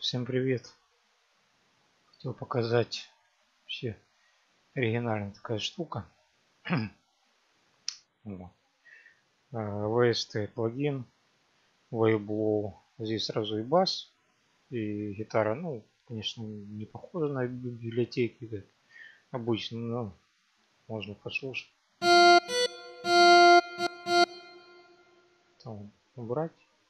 Всем привет! Хотел показать вообще оригинальная такая штука. Вот. VST плагин, Wavelow. Здесь сразу и бас, и гитара. Ну, конечно, не похожа на библиотеки, как обычно, но можно послушать. Там убрать.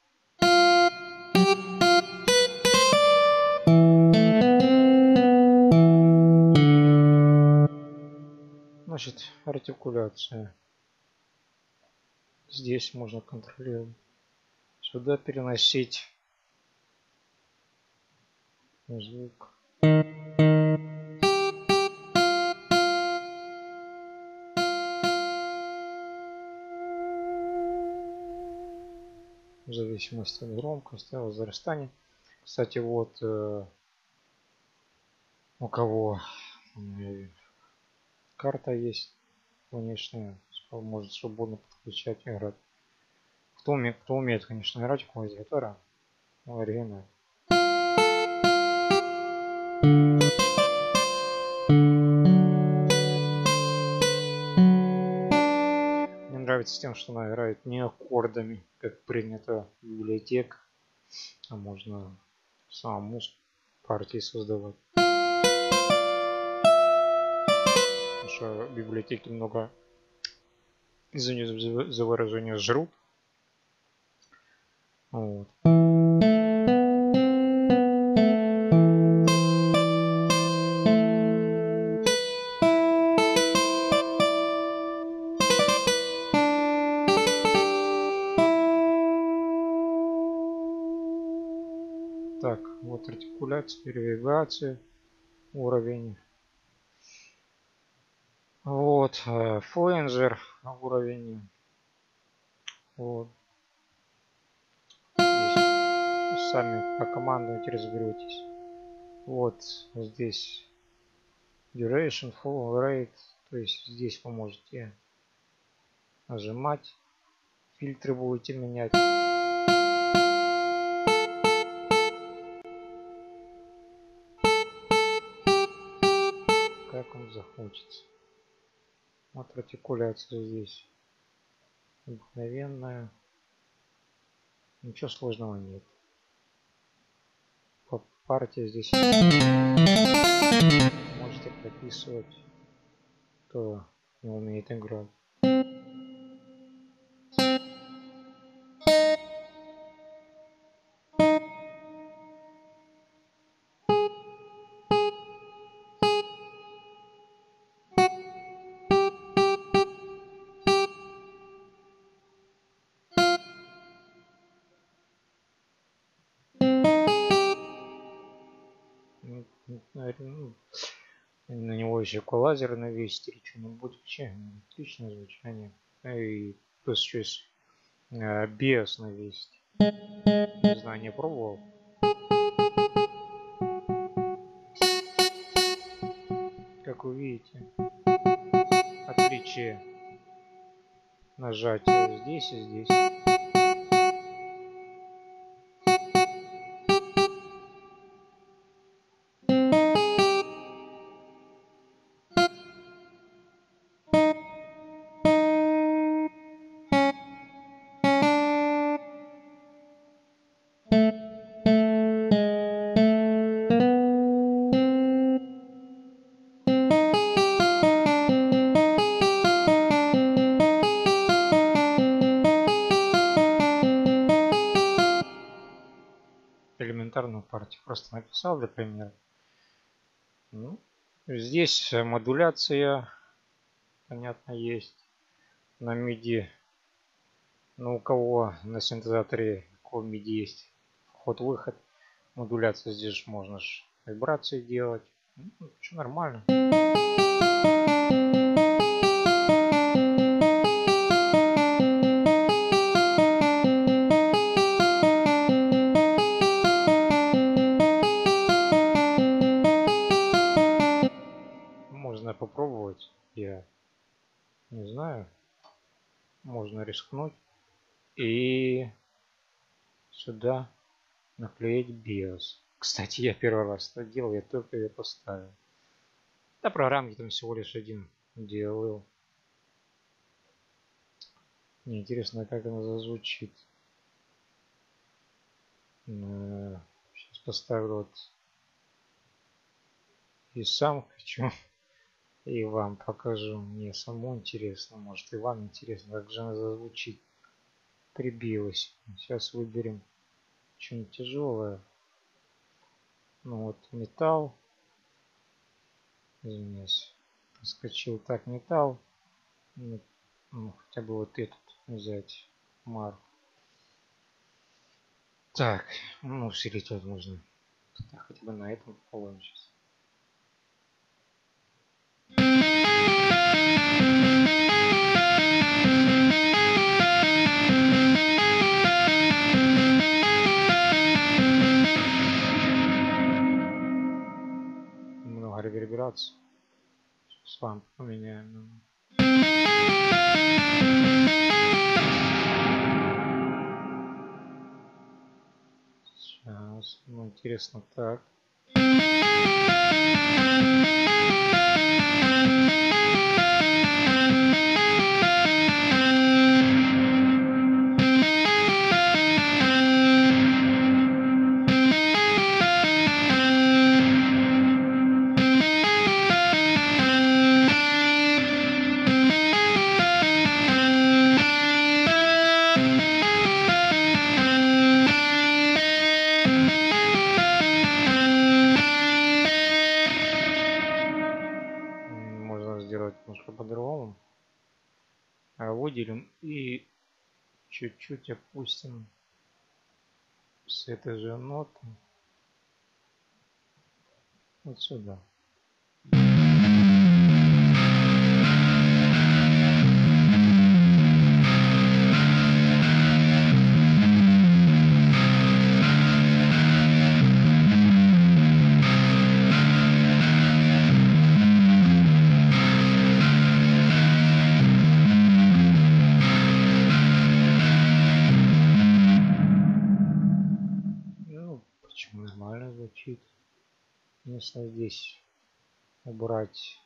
Значит, артикуляция. Здесь можно контролировать. Сюда переносить звук. В зависимости от громкости, возрастания. Кстати, вот у кого карта есть, конечно, может свободно подключать и играть. Кто умеет, конечно, играть, у кого есть гитара, оригинал. Мне нравится тем, что она играет не аккордами, как принято в библиотеках, а можно самому партии создавать. Потому что в библиотеке много, извините за выражение, жрут. Вот. Так, вот артикуляция, перевибрация, уровень. Вот, фленджер уровень. Вот. Здесь сами по командовать разберетесь. Вот здесь duration, full rate. То есть здесь вы можете нажимать, фильтры будете менять. Как вам захочется. Вот артикуляция здесь обыкновенная. Ничего сложного нет. По партии здесь можете прописывать, кто не умеет играть. На него еще эквалайзер навесить или что-нибудь. Вообще отличное звучание. И плюс еще есть биос навесить. Не знаю, не пробовал. Как вы видите, отличие нажатия здесь и здесь. Элементарную партию просто написал для примера. Ну, здесь модуляция, понятно, есть на MIDI. Но у кого на синтезаторе какой MIDI есть вход-выход, модуляция здесь можно вибрации делать. Ну, все нормально. Можно попробовать, я не знаю, можно рискнуть и сюда наклеить BIOS. Кстати, я первый раз это делал, я только ее поставил. Да, программки там всего лишь один DLL. Мне интересно, как она зазвучит. Сейчас поставлю вот и сам хочу, и вам покажу. Мне самому интересно, может и вам интересно, как же она зазвучит. Прибилась. Сейчас выберем что-нибудь тяжелое. Ну вот металл. Извиняюсь. Проскочил так металл. Ну, хотя бы вот этот взять. Мар. Так, ну усилить вот можно. Так, хотя бы на этом попробуем сейчас. Много реверберации. С вами поменяем. Сейчас, ну интересно так. Можно сделать немножко по-другому. Выделим и чуть-чуть опустим с этой же ноты вот сюда. Нормально звучит. Если здесь убрать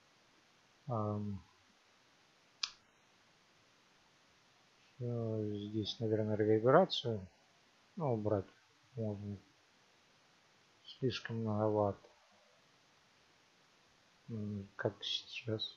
здесь, наверное, реверберацию, ну, убрать можно, слишком многовато, как сейчас.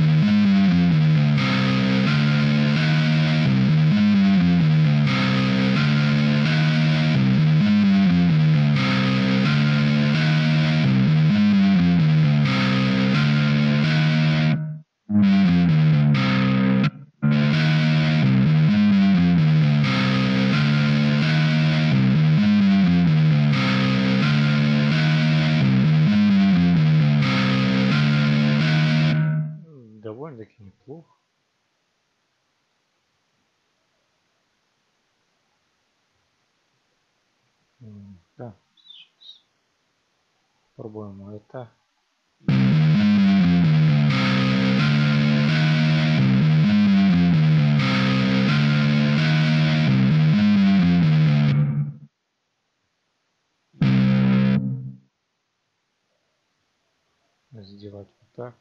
Довольно-таки неплохо. Да, сейчас попробуем это. Сделать вот так.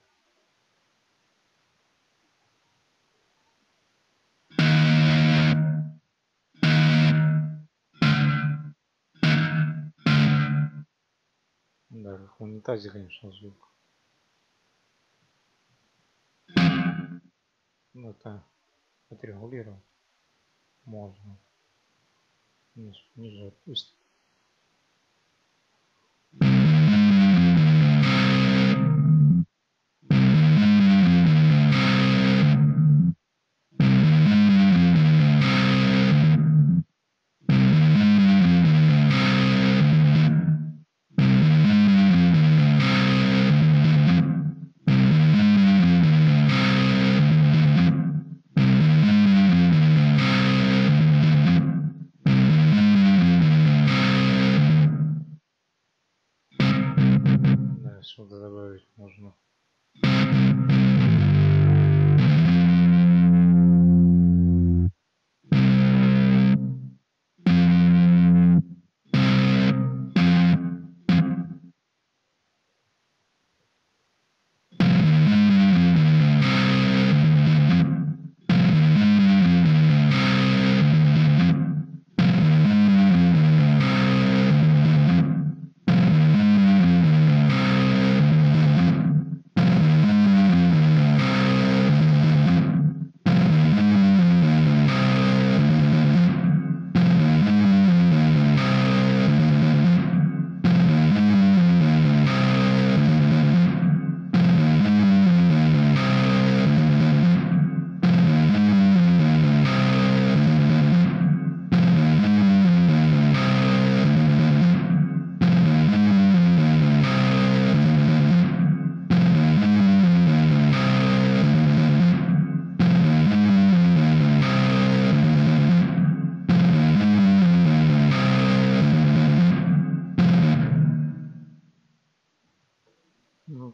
Да, в унитазе, конечно, звук. Ну, это отрегулировать можно. Ниже опустим. Сюда добавить можно.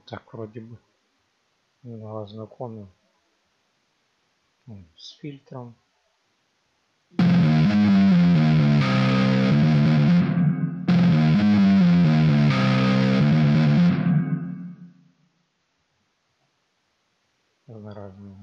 так вроде бы знакомый с фильтром. Разные.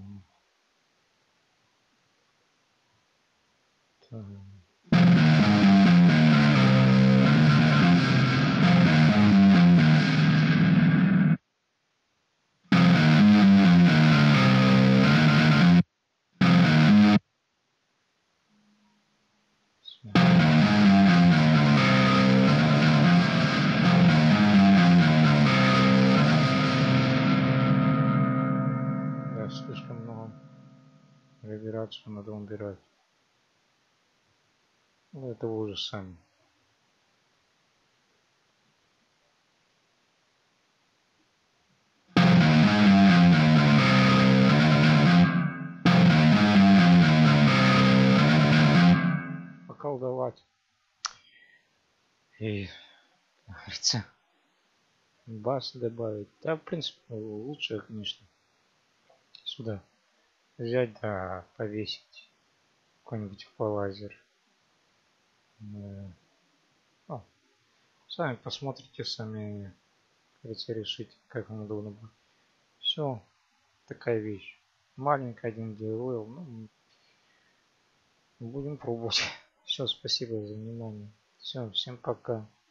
Да, слишком много реверацию надо убирать. Это уже сами. Поколдовать. И, говорится, бас добавить. Да, в принципе, лучше, конечно, сюда взять, да, повесить какой-нибудь эквалайзер. Сами посмотрите, сами, говорится, решите, как вам удобно будет. Все, такая вещь. Маленькая, 1 DLL, ну, будем пробовать. Все, спасибо за внимание. Все, всем пока.